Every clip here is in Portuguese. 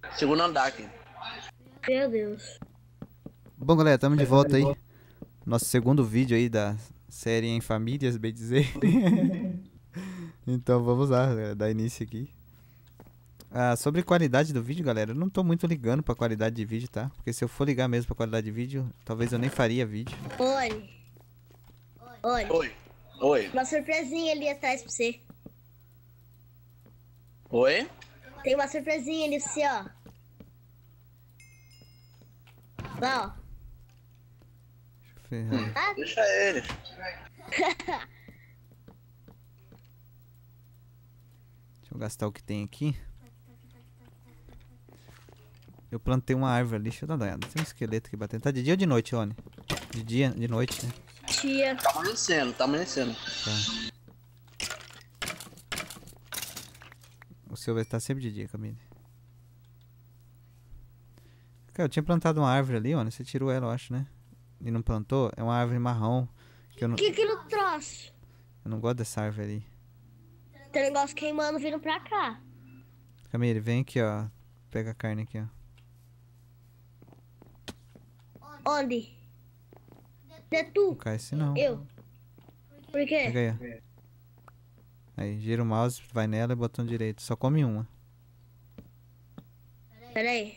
Segundo andar aqui. Meu Deus. Bom, galera, estamos de volta aí. Nosso segundo vídeo aí da série Em Famílias, bem dizer. Então vamos lá, galera, dar início aqui. Sobre qualidade do vídeo, galera, eu não tô muito ligando pra qualidade de vídeo, tá? Porque se eu for ligar mesmo pra qualidade de vídeo, talvez eu nem faria vídeo. Oi. Oi. Oi. Oi. Uma surpresinha ali atrás pra você. Oi? Tem uma surpresinha ali pra você, ó. Lá, ó. Deixa eu ver aí. Deixa ele. Deixa eu gastar o que tem aqui. Eu plantei uma árvore ali, deixa eu dar uma olhada. Tem um esqueleto aqui batendo. Tá de dia ou de noite, Oni? De dia, de noite, né? Tia. Tá amanhecendo, tá amanhecendo. Tá. O seu vai estar sempre de dia, Camille. Cara, eu tinha plantado uma árvore ali, Oni. Você tirou ela, eu acho, né? E não plantou? É uma árvore marrom. Que eu não, Que aquilo troço? eu não gosto dessa árvore ali. Tem um negócio queimando vindo pra cá. Camille, vem aqui, ó. Pega a carne aqui, ó. Onde? É Não tu? cai assim não. Eu? Por quê? Pega aí, ó. Aí, gira o mouse, vai nela e botão direito. Só come uma. Pera aí.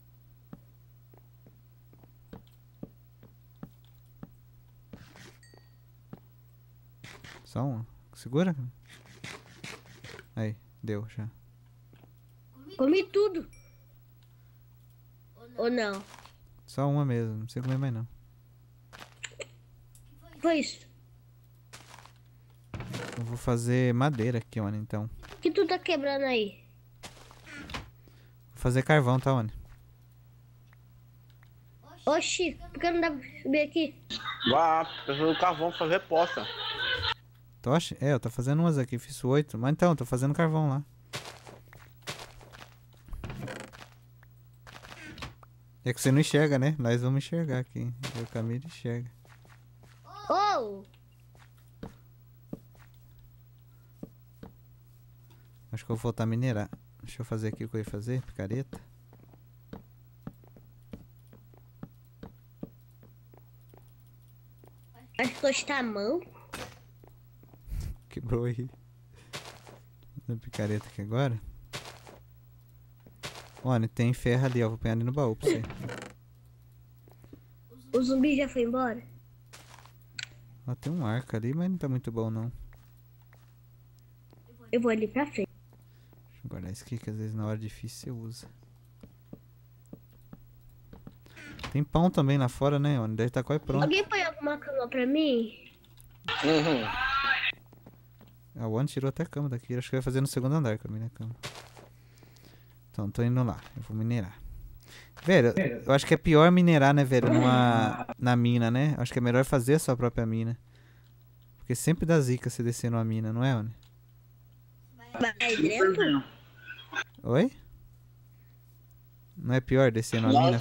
Só uma. Segura. Aí, deu já. Comi tudo. Ou não? Só uma mesmo, não precisa comer mais não. Foi isso. Eu vou fazer madeira aqui, Oni, então. O que tu tá quebrando aí? Vou fazer carvão, tá, Oni? Oxi, por que não dá pra subir aqui? Vá, preciso do carvão pra fazer poça. Tocha? É, eu tô fazendo umas aqui, fiz 8. Mas então, eu tô fazendo carvão lá. É que você não enxerga, né? Nós vamos enxergar aqui. O Camilo enxerga. Oh! Acho que eu vou voltar a minerar. Deixa eu fazer aqui o que eu ia fazer, picareta. Acho que hoje tá a mão. Quebrou aí. Vou picareta aqui agora. Olha, tem ferro ali, ó. Vou pegar ali no baú pra você. O zumbi já foi embora? Ó, tem um arco ali, mas não tá muito bom, não. Eu vou ali pra frente. Deixa eu guardar isso aqui, que às vezes na hora difícil você usa. Tem pão também lá fora, né? Ó, deve estar quase pronto. Alguém põe alguma cama pra mim? Uhum. A One tirou até a cama daqui. Acho que vai fazer no segundo andar com a minha cama. Então, tô indo lá. Eu vou minerar. Velho, eu acho que é pior minerar, né, velho? Na mina, né? Acho que é melhor fazer a sua própria mina. Porque sempre dá zica você descer numa mina, não é, One? Vai dentro? Oi? Não é pior descer numa mina?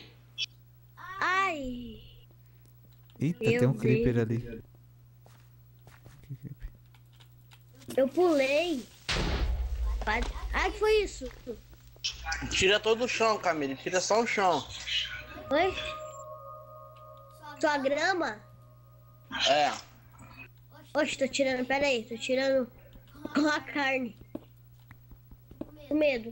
Ai! Eita, Meu tem um creeper Deus. ali. Que creeper? Eu pulei. Ai, que foi isso? Tira todo o chão, Camille. Tira só o chão. Oi? Sua grama? É. Oxe, tô tirando, pera aí, tô tirando com a carne. Com medo.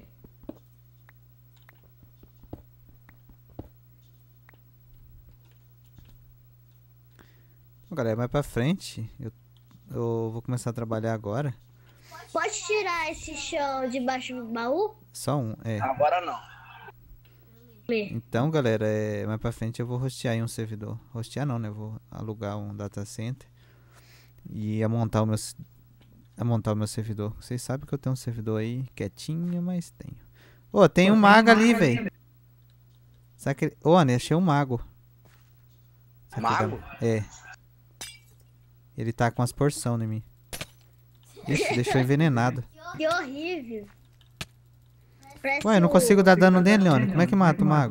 Bom, galera, mais pra frente, eu vou começar a trabalhar agora. Pode tirar esse chão debaixo do baú? Só um, é. Agora não. Então, galera, mais pra frente eu vou hostear aí um servidor. Hostear não, né? Eu vou alugar um data center e a montar o meu servidor. Vocês sabem que eu tenho um servidor aí quietinho, mas tenho. Ô, tem um mago ali, velho. Sabe que... Ô, né? Achei um mago. Sabe que Mago? É. Ele tá com as porções em mim. Ixi, deixou envenenado. Que horrível. Parece Ué, eu não consigo dar dano nele, Leone. Como é que mata o mago?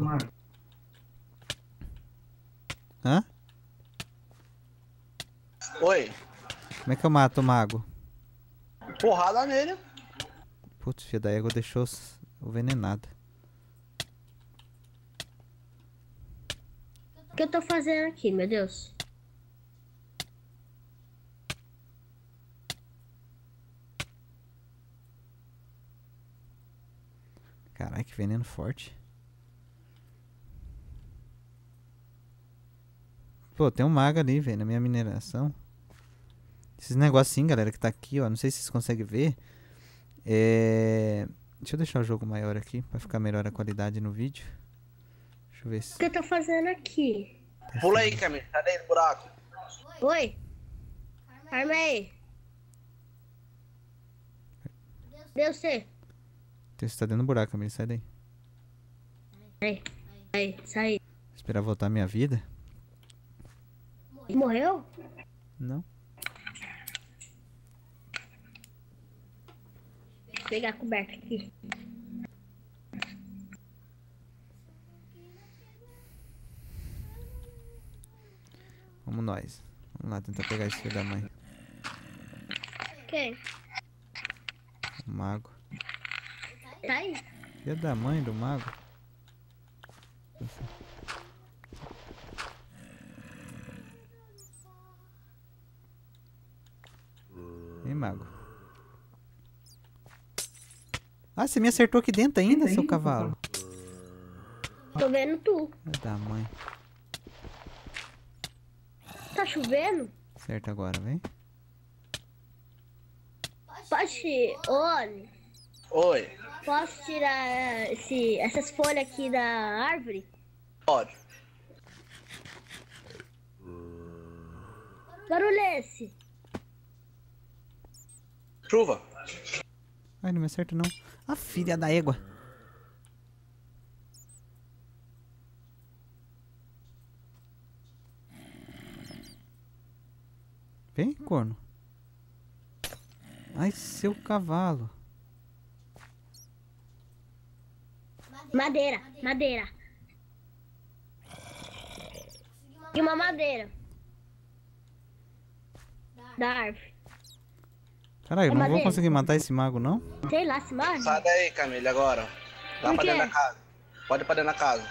Hã? Oi. Como é que eu mato o mago? Porrada nele. Putz, filho da égua deixou o venenado. O que eu tô fazendo aqui, meu Deus? Caralho, que veneno forte. Pô, tem um mago ali, velho, na minha mineração. Esses negocinhos, galera, que tá aqui, ó. Não sei se vocês conseguem ver. Deixa eu deixar o jogo maior aqui, pra ficar melhor a qualidade no vídeo. Deixa eu ver O se... que eu tô fazendo aqui? Pula aí, Camille. Sai daí do buraco. Oi? Armei. Deu C. Você tá dentro do buraco, Camille, sai daí. Aí, saí. Esperar voltar a minha vida? Morreu? Não. Vou pegar a coberta aqui. Vamos nós. Vamos lá tentar pegar esse filho da mãe. Quem? O mago. Tá aí? Filho da mãe do mago. Vem, mago. Ah, você me acertou aqui dentro ainda, seu cavalo? Tô vendo tu. Filho da mãe. Tá chovendo? Certo agora, vem. Pode... Olha, Oi. posso tirar essas folhas aqui da árvore? Pode. Barulho é esse? Chuva. Ai, não me acerta não. A filha da égua. Vem, corno. Ai, seu cavalo. Madeira, madeira. E uma madeira. Da árvore. Caralho, eu não vou madeira. conseguir matar esse mago, não? Sei lá, se morre. Sai daí, Camille, agora. Vai Por pra quê? dentro da casa. Pode ir pra dentro da casa.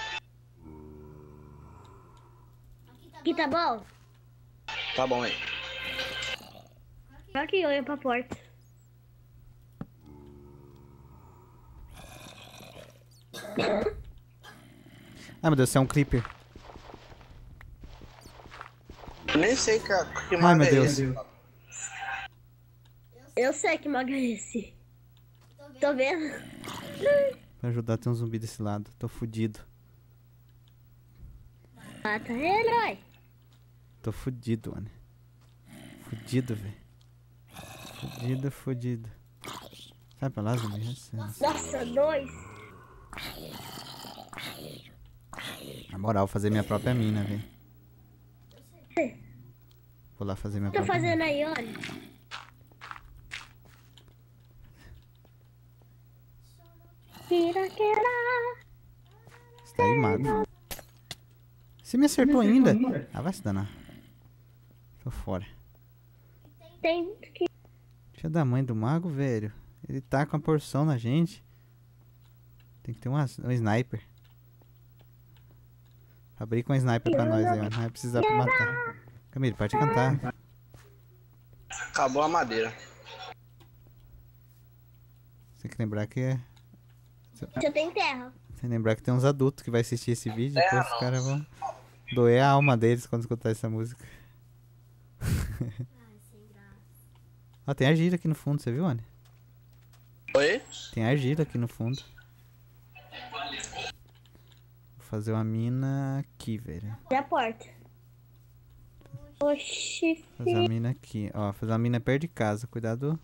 Aqui tá bom? Tá bom aí. Aqui, olha pra porta. Ai, meu Deus, você é um creeper. Eu nem sei que Ai, mago meu é Deus. esse. Eu sei que mago é esse. Tô vendo. Pra ajudar, tem um zumbi desse lado. Tô fudido. Mata ele, vai. Tô fudido, mano. Fudido, velho. Fudido, fudido. Sai pra lá, zumbi. Nossa, 2. Na moral, fazer minha própria mina, velho. Vou lá fazer minha Tô própria mina. fazendo aí, olha. Você tá aí, mago. Você me acertou ainda? Ah, vai se danar. Tô fora. Tem que... Filha da mãe do mago, velho. Ele tá com a porção na gente. Tem que ter um sniper. Abri com um sniper pra nós aí, ó. Não vai precisar pra matar. Camille, pode cantar. Acabou a madeira. Tem que lembrar que é. Já tem terra. Tem que lembrar que tem uns adultos que vai assistir esse vídeo. Depois os caras vão doer a alma deles quando escutar essa música. Ó, tem argila aqui no fundo, você viu, Anny? Oi? Tem argila aqui no fundo. Vou fazer uma mina aqui, velho. Abre a porta. Oxi, Fazer uma mina aqui. Ó, fazer uma mina perto de casa. Cuidado.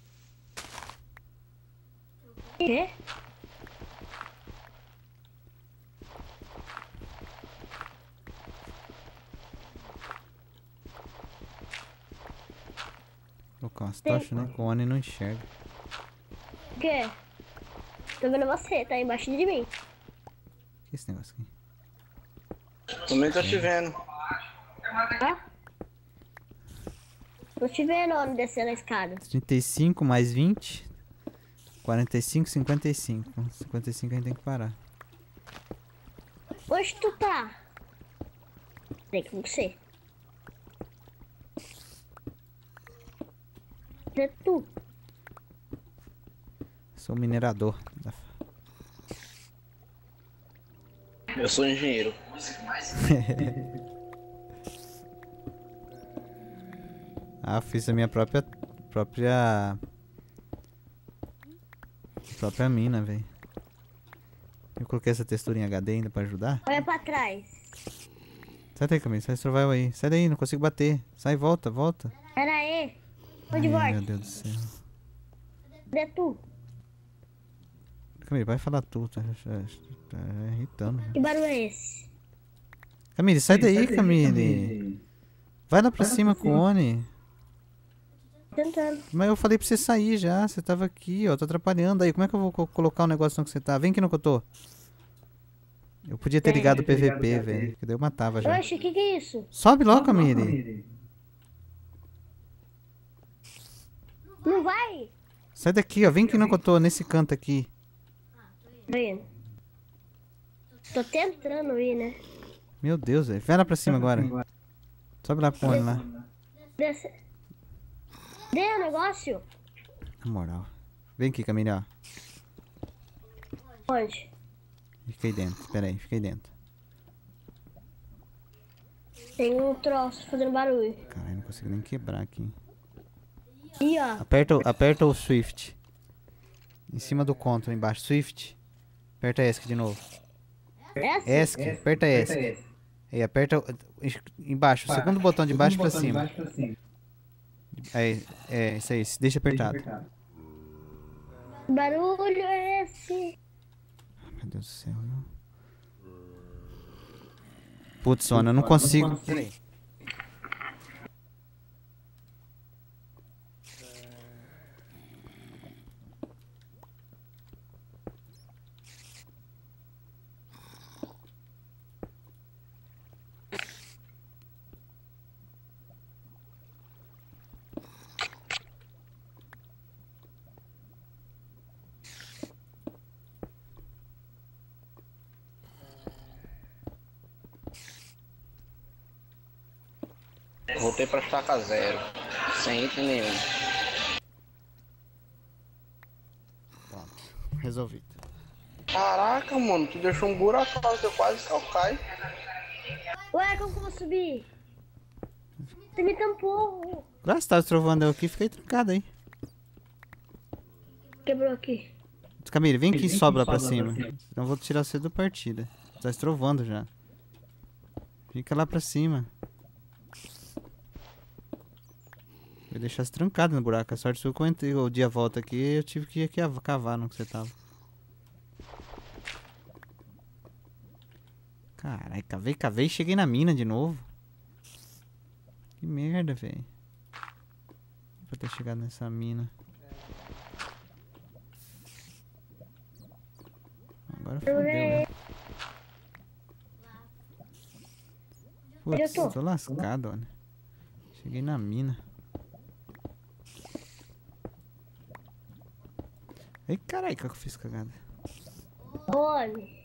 quê? Colocar umas tochas, né? Com o Anny não enxerga. O quê? Tô vendo você, tá embaixo de mim. Que é esse negócio aqui? Também tô te vendo. Tá? Tô te vendo onde descendo a escada. 35 mais 20. 45, 55. 55 a gente tem que parar. Onde tu tá? Tem que você. É tu. Sou minerador. Eu sou engenheiro. Ah, fiz a minha própria mina, velho. Eu coloquei essa textura em HD ainda pra ajudar. Olha pra trás. Sai daí, Camille, sai survival aí. Sai daí, não consigo bater. Sai, volta, volta. Pera aí. Onde Ai, volta? meu Deus do céu. Cadê tu? Camille, vai falar tu, tá irritando. Que barulho é esse? Camille, sai daí, Camille. Vai lá pra cima com o Oni. Tentando. Mas eu falei pra você sair já, você tava aqui, ó, tô atrapalhando aí. Como é que eu vou colocar o negócio onde você tá? Vem aqui no que eu tô. Eu podia ter ligado o PVP, velho, que daí eu matava já. Oxe, o que é isso? Sobe logo, Camille. Não vai? Sai daqui, ó, vem aqui no que eu tô, nesse canto aqui. Vendo. Tô tentando ir, né? Meu Deus, velho. Vai lá pra cima agora. Sobe lá pro Oni lá. Desce. Dê o negócio? Na moral. Vem aqui, Camille, ó. Onde? Fica aí dentro, espera aí, fica aí dentro. Tem um troço fazendo barulho. Caralho, não consigo nem quebrar aqui. Ih, ó. Aperta o Swift. Em cima do control, embaixo. Swift. Aperta ESC de novo. Essa? ESC, aperta ESC. Aí, aperta embaixo, o segundo botão de baixo pra cima. Aí, isso aí, deixa apertado. Que barulho é esse? Meu Deus do céu, viu? Putz, Sônia, eu não consigo. Peraí. Voltei pra estaca zero. Sem item nenhum. Pronto, resolvido. Caraca, mano, tu deixou um buracão que eu quase caio. Ué, como que eu vou subir? Você me tampou. Agora você tava trovando eu aqui, fiquei trancado aí. Quebrou aqui. Camille, vem aqui e sobe lá pra cima. Senão eu vou tirar você da partida. Você tá estrovando já. Fica lá pra cima. Eu deixasse trancado no buraco. A sorte sua que eu entrei o dia volta aqui, eu tive que ir aqui cavar no que você tava. Caralho, cavei e cheguei na mina de novo. Que merda, velho. Pra ter chegado nessa mina. Agora fodeu, né? Putz, tô lascado, olha. Cheguei na mina. Ei, caralho, que eu fiz cagada. Olha.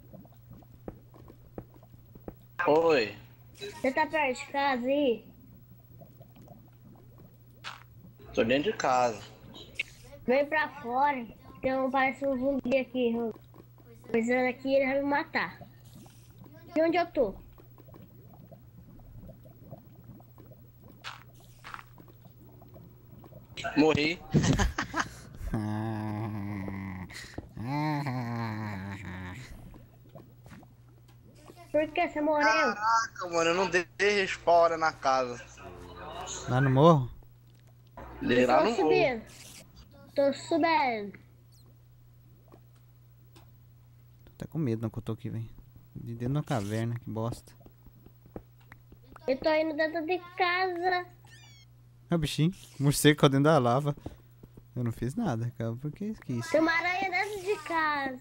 Oi. Você tá perto de casa aí? Tô dentro de casa. Vem pra fora. Então parece um zumbi aqui. Coisando aqui, ele vai me matar. E onde eu tô? Morri. Por que você morreu? Caraca, mano, eu não dei respawn na casa. Lá no morro? Dei lá Tô no morro. subindo. Tô subindo. Tô até com medo não que eu tô aqui, velho. De dentro da caverna, que bosta. Eu tô indo dentro de casa. É o bichinho, morcego dentro da lava. Eu não fiz nada, cara, porque quis. Tem uma aranha dentro de casa.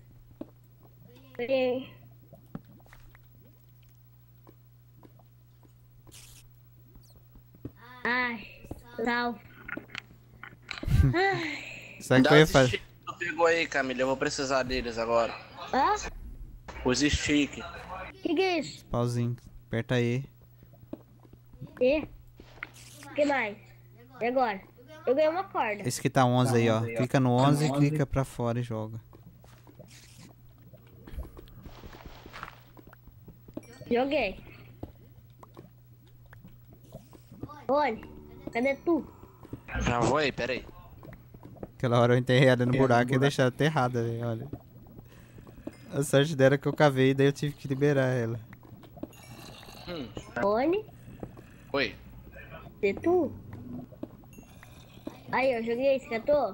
E... Ai, sal. Ai. Sabe o que Dá eu ia os fazer? sticks que tu pegou aí, Camila. Eu vou precisar deles agora. Hã? Os stick. Que é isso? Pauzinho. Aperta E. E? O que mais? E agora? Eu ganhei uma corda. Esse que tá 11 aí, ó. Clica no 11 e clica pra fora e joga. Joguei. Olha, cadê tu? Já vou aí, pera aí. Aquela hora eu enterrei ela no buraco e deixei ela aterrada, velho, olha. A sorte dela é que eu cavei e daí eu tive que liberar ela. Olha, Oi. cadê tu? Aí, eu joguei, você catou?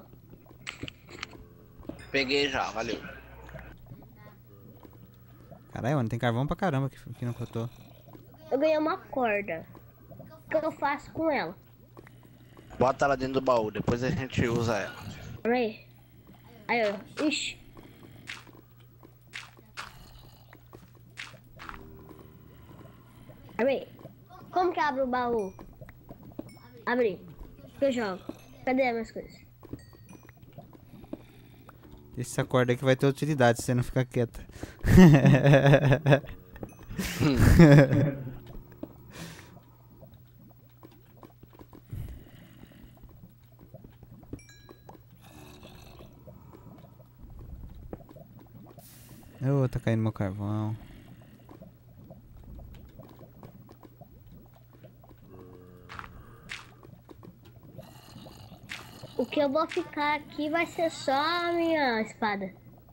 Peguei já, valeu. Caralho, mano, tem carvão pra caramba aqui no que eu tô. Eu ganhei uma corda. O que eu faço com ela? Bota ela dentro do baú, depois a gente usa ela. Aí. Aí, ó. Ixi. Abri. Como que abre o baú? Abri. Que eu jogo. Cadê as minhas coisas? Essa corda aqui vai ter utilidade se você não ficar quieta. Oh, tá caindo meu carvão. O que eu vou ficar aqui vai ser só a minha espada.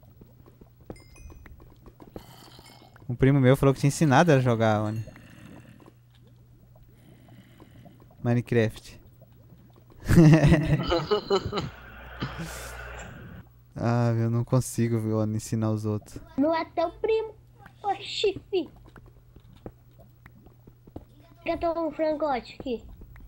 Um primo meu falou que tinha ensinado a jogar, Oni. Minecraft. Ah, eu não consigo, Oni, ensinar os outros. Não é teu primo. Oxi, fi. Quer tomar um frangote aqui?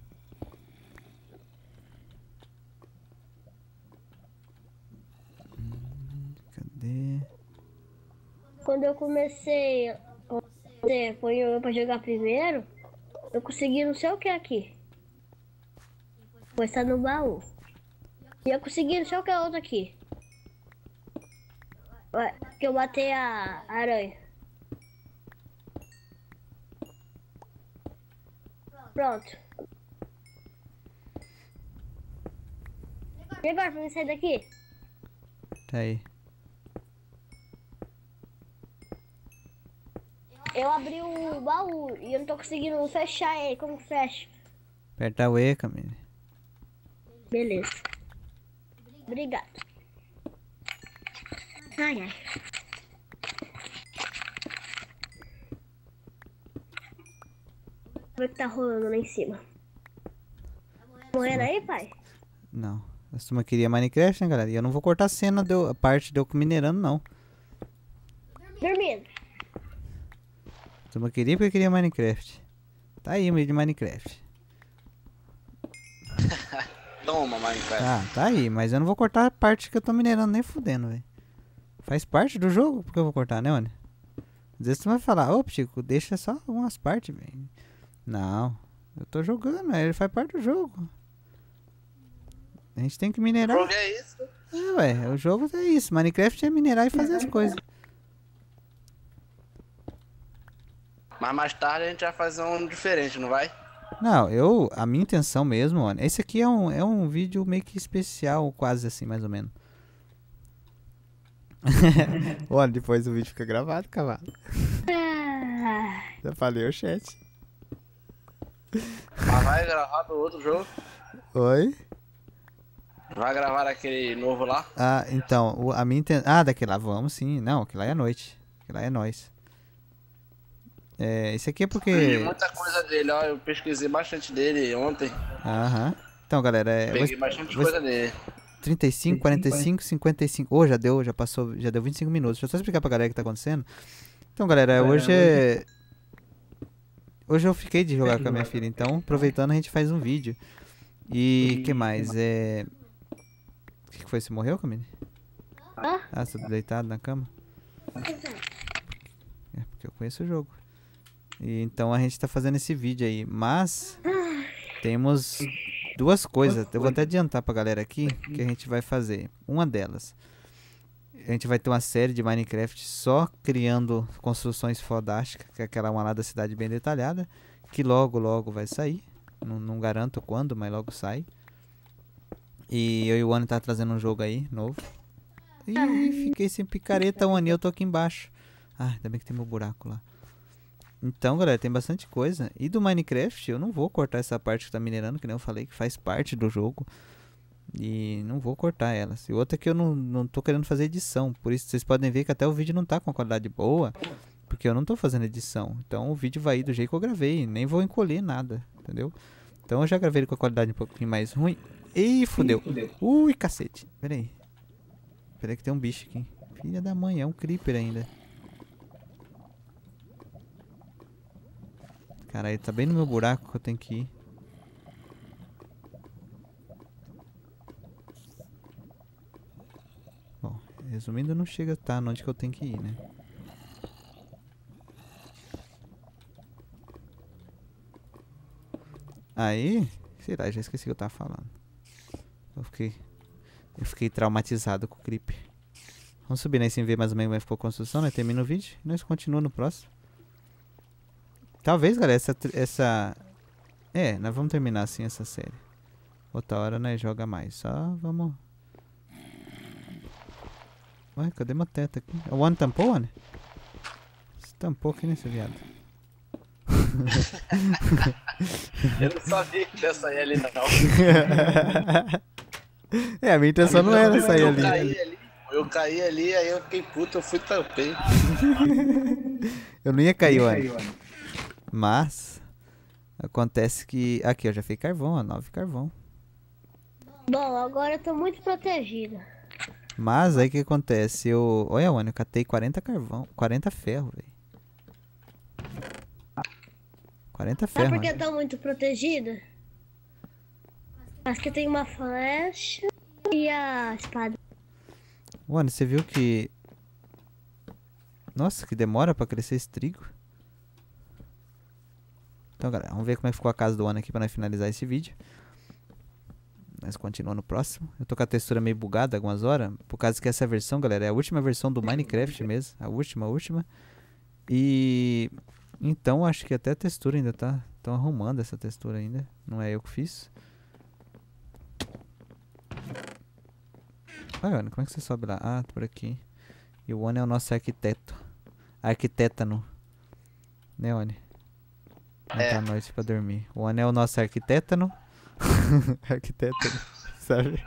Cadê? Quando eu comecei, você foi eu pra jogar primeiro, eu consegui não sei o que aqui. Foi estar no baú. E eu consegui não sei o que outro aqui. Ué, que eu matei a aranha. Pronto. E agora pra mim sair daqui? Tá aí. Eu abri o baú e eu não tô conseguindo fechar ele. Como que fecha? Aperta o E, Camille. Beleza. Obrigado. Ai, ai. Como é que tá rolando lá em cima? Morrendo aí, pai? Não. A turma queria Minecraft, né, galera? E eu não vou cortar a cena, a parte de eu minerando, não. Dormindo. A turma queria porque queria Minecraft. Tá aí o meio de Minecraft. Toma, Minecraft. Tá aí, mas eu não vou cortar a parte que eu tô minerando nem fudendo, velho. Faz parte do jogo, porque eu vou cortar, né, Oni? Às vezes tu vai falar, ô, Chico, deixa só algumas partes, velho. Não, eu tô jogando, ele faz parte do jogo. A gente tem que minerar. O jogo é isso. É, ué, o jogo é isso. Minecraft é minerar e fazer as coisas. Mas mais tarde a gente vai fazer um diferente, não vai? Não, a minha intenção mesmo, Oni, esse aqui é um vídeo meio que especial, quase assim, mais ou menos. Olha, depois o vídeo fica gravado, cavalo. Já falei o chat. Mas vai gravar do outro jogo? Oi? Vai gravar aquele novo lá? Ah, então, a minha intenção... Ah, daquele lá, vamos sim. Não, aquele lá é à noite. Aquele lá é nóis. Esse aqui é Tem porque... muita coisa dele, ó. Eu pesquisei bastante dele ontem. Aham. Então, galera, Peguei bastante coisa dele. 35, 45, 55. Ô, já passou, já deu 25 minutos. Deixa eu só explicar pra galera o que tá acontecendo. Então, galera, hoje eu fiquei de jogar com a minha filha, então, aproveitando, a gente faz um vídeo. E que mais? O que foi? Você morreu, Camille? Ah, você tá deitado na cama? É, porque eu conheço o jogo. E então a gente tá fazendo esse vídeo aí, mas temos duas coisas. Eu vou até adiantar pra galera aqui que a gente vai fazer. Uma delas, a gente vai ter uma série de Minecraft só criando construções fodásticas, que é aquela uma lá da cidade bem detalhada, que logo, logo vai sair. Não garanto quando, mas logo sai. E eu e o One tá trazendo um jogo aí, novo. Ih, fiquei sem picareta, One, eu tô aqui embaixo. Ah, ainda bem que tem meu buraco lá. Então, galera, tem bastante coisa. E do Minecraft, eu não vou cortar essa parte que tá minerando, que nem eu falei, que faz parte do jogo. E não vou cortar elas. E outra que eu não tô querendo fazer edição. Por isso vocês podem ver que até o vídeo não tá com a qualidade boa. Porque eu não tô fazendo edição. Então o vídeo vai ir do jeito que eu gravei. Nem vou encolher nada, entendeu? Então eu já gravei ele com a qualidade um pouquinho mais ruim. Ih, fudeu. Ui, cacete. Pera aí. Pera aí que tem um bicho aqui. Filha da mãe, é um creeper ainda. Caralho, tá bem no meu buraco que eu tenho que ir. Bom, resumindo, não chega a estar onde que eu tenho que ir, né? Aí, sei lá, já esqueci o que eu tava falando. Eu fiquei traumatizado com o creeper. Vamos subir, né? Sem ver mais ou menos como ficou a construção, né? Termina o vídeo e nós continuamos no próximo. Talvez, galera, É, nós vamos terminar assim essa série. Outra hora, né? Joga mais. Só vamos... Ué, cadê meu teto aqui? O One tampou, One? Você tampou aqui nesse viado. Eu não sabia que ia sair ali, não. É, a minha intenção não era sair ali. Eu caí ali, aí eu fiquei puto, eu fui tampei. Eu não ia cair, One. Mas... Acontece que... Aqui, eu já fiz carvão, ó. 9 carvão. Bom, agora eu tô muito protegida. Mas aí o que acontece? Olha, One, eu catei 40 carvão. 40 ferro, velho. 40 ferro. Sabe por que eu tô muito protegida? Acho que eu tenho uma flecha e a espada. One, você viu que... Nossa, que demora pra crescer esse trigo. Então, galera, vamos ver como é que ficou a casa do One aqui pra nós finalizar esse vídeo. Nós continuamos no próximo. Eu tô com a textura meio bugada algumas horas. Por causa que essa versão, galera, é a última versão do Minecraft mesmo. A última. E... Então, acho que até a textura ainda tá... Estão arrumando essa textura ainda. Não é eu que fiz. Olha, One, como é que você sobe lá? Ah, por aqui. E o One é o nosso arquiteto. Arquitétano. Né, One? Não tá noite pra dormir. O One é o nosso arquitétano. Arquitétano, sabe?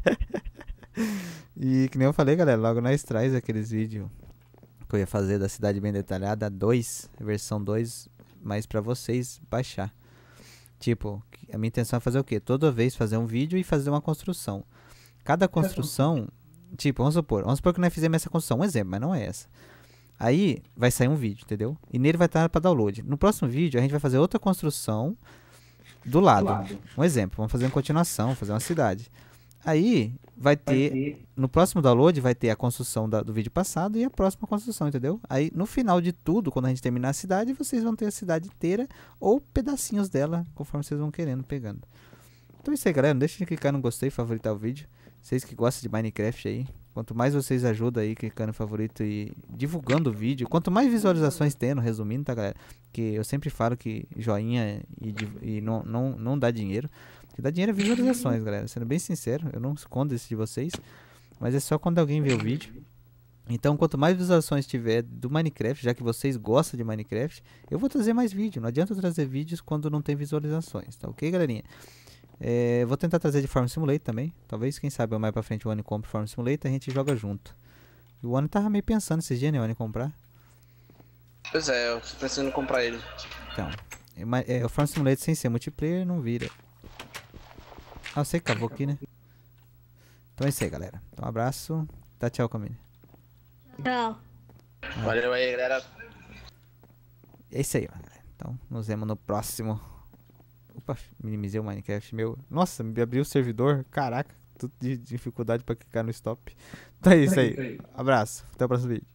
E que nem eu falei, galera, logo nós traz aqueles vídeos que eu ia fazer da cidade bem detalhada, versão 2, mas pra vocês baixar. Tipo, a minha intenção é fazer o quê? Toda vez fazer um vídeo e fazer uma construção. Cada construção, tipo, vamos supor que nós fizemos essa construção, um exemplo, mas não é essa. Aí vai sair um vídeo, entendeu? E nele vai estar para download. No próximo vídeo a gente vai fazer outra construção do lado. Um exemplo, vamos fazer uma continuação, fazer uma cidade. Aí vai ter, no próximo download vai ter a construção do vídeo passado e a próxima construção, entendeu? Aí no final de tudo, quando a gente terminar a cidade, vocês vão ter a cidade inteira ou pedacinhos dela, conforme vocês vão querendo, pegando. Então é isso aí, galera. Não deixe de clicar no gostei, favoritar o vídeo. Vocês que gostam de Minecraft aí, quanto mais vocês ajudam aí, clicando em favorito e divulgando o vídeo, quanto mais visualizações tendo, resumindo, tá, galera? Que eu sempre falo que joinha e não dá dinheiro. O que dá dinheiro é visualizações, galera. Sendo bem sincero, eu não escondo isso de vocês, mas é só quando alguém vê o vídeo. Então, quanto mais visualizações tiver do Minecraft, já que vocês gostam de Minecraft, eu vou trazer mais vídeo. Não adianta eu trazer vídeos quando não tem visualizações, tá ok, galerinha? Vou tentar trazer de Farm Simulator também. Talvez, quem sabe, mais pra frente o One compre Farm Simulator e a gente joga junto. E o One tava meio pensando esses dias, né, One, comprar. Pois é, eu tô pensando em comprar ele. Então, o Farm Simulator sem ser multiplayer não vira. Ah, você cavou aqui, né? Então é isso aí, galera. Então, um abraço. Tá, tchau, Camille. Tchau. Valeu aí, galera. É isso aí, galera. Então, nos vemos no próximo. Opa, minimizei o Minecraft meu. Nossa, me abriu o servidor. Caraca, tudo de dificuldade pra clicar no stop. Então é isso aí. Abraço. Até o próximo vídeo.